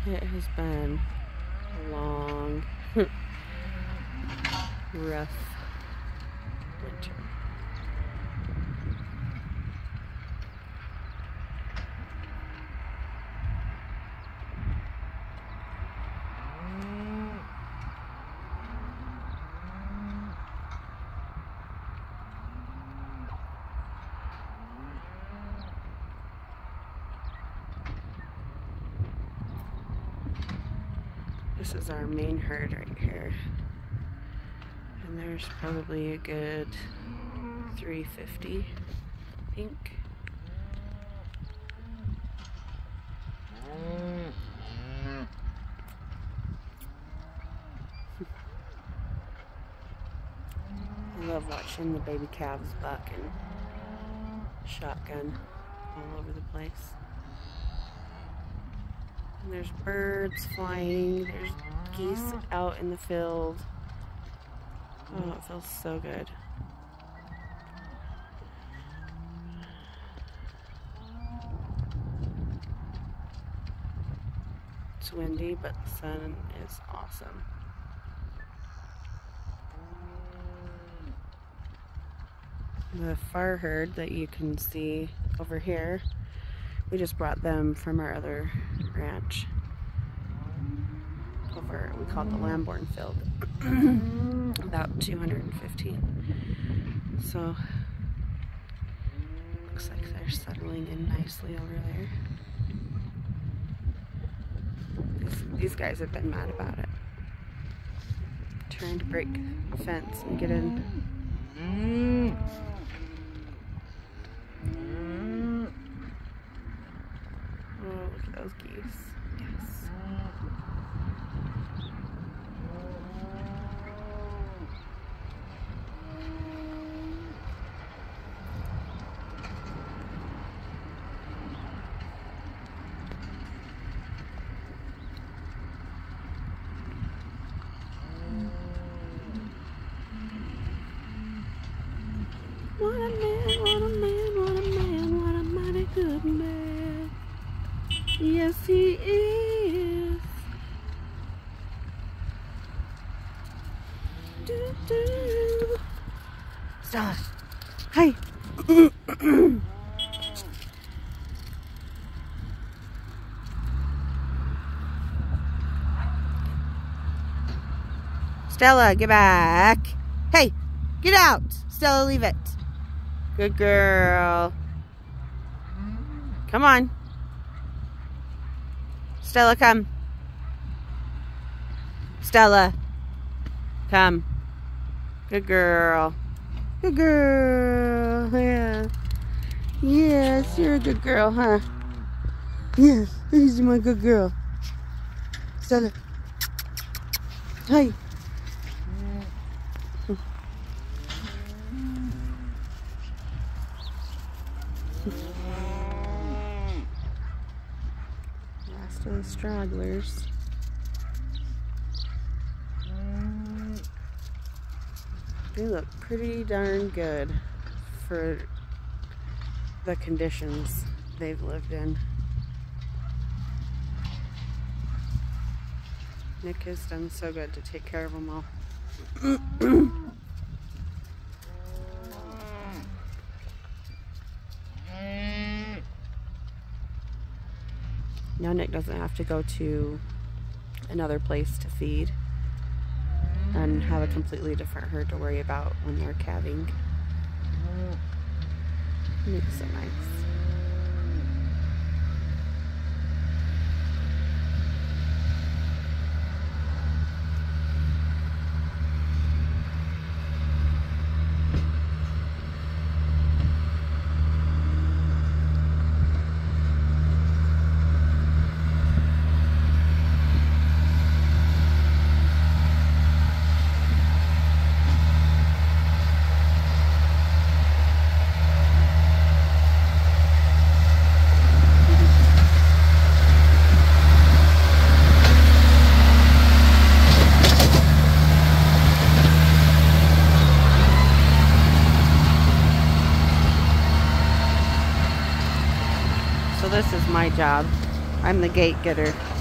It has been a long, rough winter. This is our main herd right here, and there's probably a good 350 pink. I love watching the baby calves buck and shotgun all over the place. And there's birds flying, there's geese out in the field. Oh, it feels so good. It's windy, but the sun is awesome. The far herd that you can see over here, we just brought them from our other ranch over, we call it the Lamborn field. About 215. So looks like they're settling in nicely over there. These guys have been mad about it, trying to break the fence and get in. Oh, look at those geese. Yes. What a man, what a man, what a man, what a mighty good man. Yes, he is. Do, do. Stella. Hi. Stella, get back. Hey, get out. Stella, leave it. Good girl. Come on. Stella, come. Stella, come. Good girl. Good girl. Yeah. Yes, you're a good girl, huh? Yes, you're my good girl. Stella. Hi. Last of the stragglers. They look pretty darn good for the conditions they've lived in. Nick has done so good to take care of them all. Now Nick doesn't have to go to another place to feed and have a completely different herd to worry about when they're calving. Nick's so nice. So this is my job. I'm the gate getter.